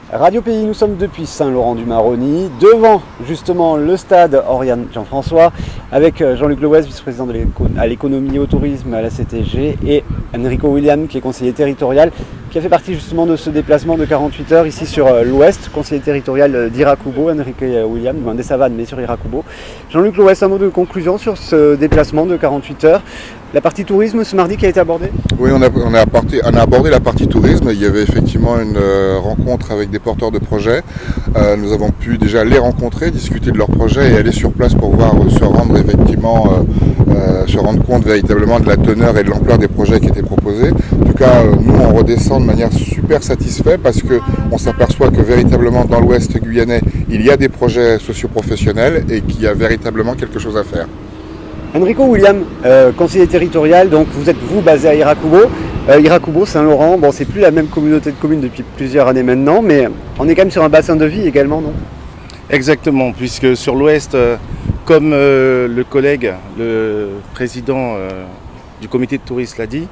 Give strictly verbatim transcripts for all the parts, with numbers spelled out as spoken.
Radio Pays, nous sommes depuis Saint-Laurent-du-Maroni, devant justement le stade Oriane Jean-François, avec Jean-Luc Lewest, vice-président de l'économie et au tourisme à la C T G, et Enrico William, qui est conseiller territorial, qui a fait partie justement de ce déplacement de quarante-huit heures ici sur l'Ouest, conseiller territorial d'Irakubo, Enrico William, loin des savanes, mais sur Irakubo. Jean-Luc Lewest, un mot de conclusion sur ce déplacement de quarante-huit heures. La partie tourisme ce mardi qui a été abordée? Oui, on a, on, a apporté, on a abordé la partie tourisme. Il y avait effectivement une euh, rencontre avec des porteurs de projets. Euh, nous avons pu déjà les rencontrer, discuter de leurs projets et aller sur place pour voir euh, se rendre effectivement, euh, euh, se rendre compte véritablement de la teneur et de l'ampleur des projets qui étaient proposés. En tout cas, euh, nous on redescend de manière super satisfait parce qu'on s'aperçoit que véritablement dans l'Ouest guyanais, il y a des projets socio-professionnels et qu'il y a véritablement quelque chose à faire. Enrico William, euh, conseiller territorial, donc vous êtes vous basé à Irakubo. Euh, Irakubo, Saint-Laurent, bon c'est plus la même communauté de communes depuis plusieurs années maintenant, mais on est quand même sur un bassin de vie également, non? Exactement, puisque sur l'Ouest, euh, comme euh, le collègue, le président euh, du comité de tourisme l'a dit,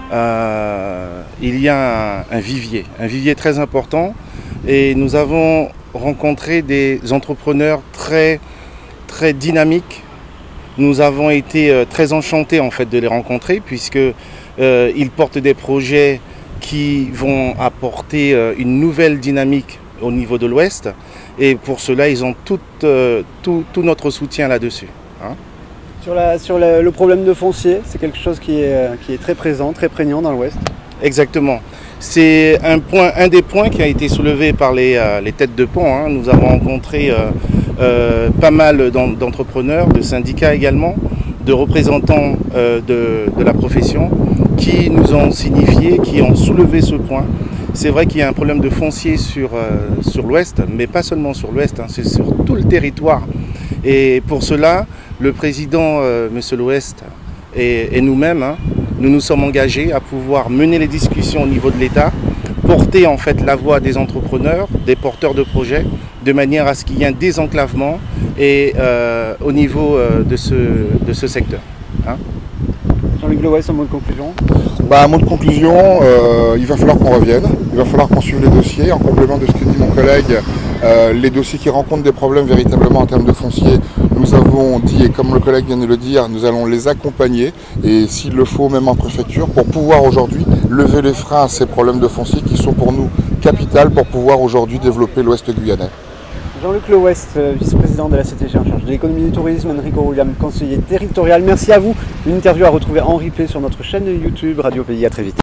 euh, il y a un, un vivier, un vivier très important, et nous avons rencontré des entrepreneurs très, très dynamiques. Nous avons été très enchantés en fait de les rencontrer puisque euh, ils portent des projets qui vont apporter euh, une nouvelle dynamique au niveau de l'Ouest et pour cela ils ont tout, euh, tout, tout notre soutien là-dessus. Hein. Sur, la, sur la, le problème de foncier, c'est quelque chose qui est, qui est très présent, très prégnant dans l'Ouest. Exactement. C'est un, point, un des points qui a été soulevé par les, euh, les têtes de pont. Hein. Nous avons rencontré euh, euh, pas mal d'entrepreneurs, de syndicats également, de représentants euh, de, de la profession qui nous ont signifié, qui ont soulevé ce point. C'est vrai qu'il y a un problème de foncier sur, euh, sur l'Ouest, mais pas seulement sur l'Ouest, hein, c'est sur tout le territoire. Et pour cela, le président, euh, M. Lewest, et, et nous-mêmes, hein, nous nous sommes engagés à pouvoir mener les discussions au niveau de l'État, porter en fait la voix des entrepreneurs, des porteurs de projets, de manière à ce qu'il y ait un désenclavement et, euh, au niveau euh, de, ce, de ce secteur. Hein. Jean-Luc Lewest, un mot de conclusion? Bah, un mot de conclusion, euh, il va falloir qu'on revienne, il va falloir qu'on suive les dossiers. En complément de ce que dit mon collègue, euh, les dossiers qui rencontrent des problèmes véritablement en termes de foncier, nous avons dit, et comme le collègue vient de le dire, nous allons les accompagner, et s'il le faut même en préfecture, pour pouvoir aujourd'hui lever les freins à ces problèmes de foncier qui sont pour nous capitales pour pouvoir aujourd'hui développer l'Ouest guyanais. Jean-Luc Lewest, vice-président de la C T G en charge de l'économie et du tourisme, Enrico William, conseiller territorial. Merci à vous. Une interview à retrouver en replay sur notre chaîne YouTube Radio Pays. À très vite.